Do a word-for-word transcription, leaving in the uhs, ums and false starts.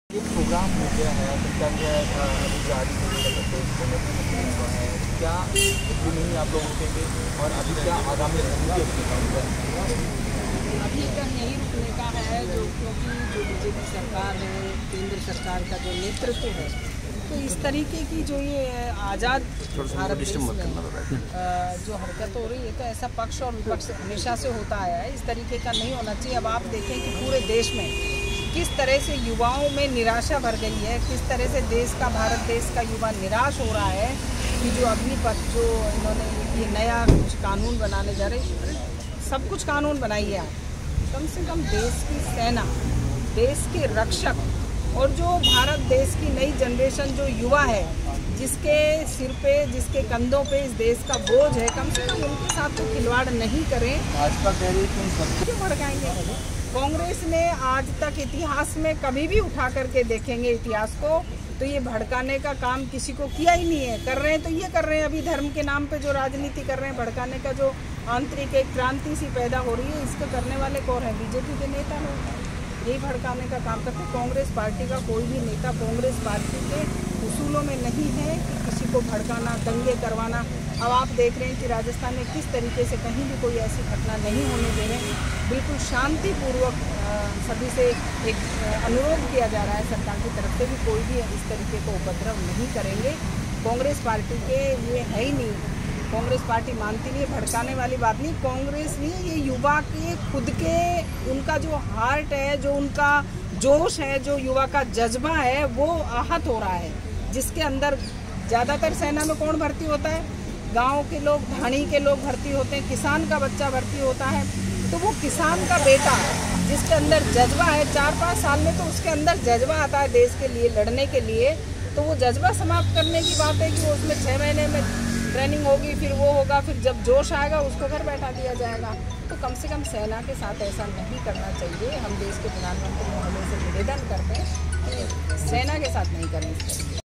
ये प्रोग्राम हो गया है सरकार जो है अभी जारी हुआ है, क्या जो नहीं आप लोग रुकेंगे और अभी क्या आगामी रणनीति अभी तक यही रुकने का है जो क्योंकि जो बीजेपी सरकार है, केंद्र सरकार का जो नेतृत्व है, तो इस तरीके की जो ये आज़ाद भारत देश में जो हरकत हो रही है, तो ऐसा पक्ष और विपक्ष हमेशा से होता आया है। इस तरीके का नहीं होना चाहिए। अब आप देखें कि पूरे देश में किस तरह से युवाओं में निराशा भर गई है, किस तरह से देश का भारत देश का युवा निराश हो रहा है कि जो अग्निपथ जो इन्होंने ये नया कुछ कानून बनाने जा रहे, सब कुछ कानून बनाइए आप, कम से कम देश की सेना, देश के रक्षक और जो भारत देश की नई जनरेशन जो युवा है, जिसके सिर पे जिसके कंधों पे इस देश का बोझ है, कम से कम उनके साथ तो खिलवाड़ नहीं करें। भाजपा कह रही है सब क्यों भड़काएंगे? कांग्रेस ने आज तक इतिहास में कभी भी उठा करके देखेंगे इतिहास को, तो ये भड़काने का काम किसी को किया ही नहीं है। कर रहे हैं तो ये कर रहे हैं, अभी धर्म के नाम पे जो राजनीति कर रहे हैं, भड़काने का जो आंतरिक एक क्रांति सी पैदा हो रही है, इसको करने वाले कौन है? बीजेपी के नेता लोग यही भड़काने का काम करते हैं। कांग्रेस पार्टी का कोई भी नेता कांग्रेस पार्टी के उसूलों में नहीं है कि किसी को भड़काना, दंगे करवाना। अब आप देख रहे हैं कि राजस्थान में किस तरीके से कहीं भी कोई ऐसी घटना नहीं होने दे रहे, बिल्कुल शांतिपूर्वक सभी से एक अनुरोध किया जा रहा है सरकार की तरफ से भी कोई भी इस तरीके को उपद्रव नहीं करेंगे। कांग्रेस पार्टी के ये है ही नहीं, कांग्रेस पार्टी मानती नहीं है, भड़काने वाली बात नहीं। कांग्रेस नहीं, ये युवा के खुद के उनका जो हार्ट है, जो उनका जोश है, जो युवा का जज्बा है, वो आहत हो रहा है। जिसके अंदर ज़्यादातर सेना में कौन भर्ती होता है? गांव के लोग, ढाणी के लोग भर्ती होते हैं, किसान का बच्चा भर्ती होता है। तो वो किसान का बेटा जिसके अंदर जज्बा है, चार पाँच साल में तो उसके अंदर जज्बा आता है देश के लिए लड़ने के लिए, तो वो जज्बा समाप्त करने की बात है कि वो उसमें छः महीने में ट्रेनिंग होगी, फिर वो होगा, फिर जब जोश आएगा उसको घर बैठा दिया जाएगा। तो कम से कम सेना के साथ ऐसा नहीं करना चाहिए। हम देश के प्रधानमंत्री महोदय से निवेदन करते हैं कि सेना के साथ नहीं करनी चाहिए।